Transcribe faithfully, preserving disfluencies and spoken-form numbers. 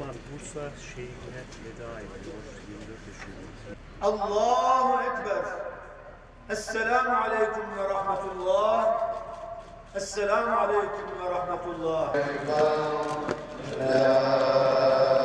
Müslüman Bursa şeyhine veda ediyor. yirmi dört yaşında. Allahu Ekber. Esselamu Aleyküm ve Rahmetullah. Esselamu Aleyküm ve Rahmetullah.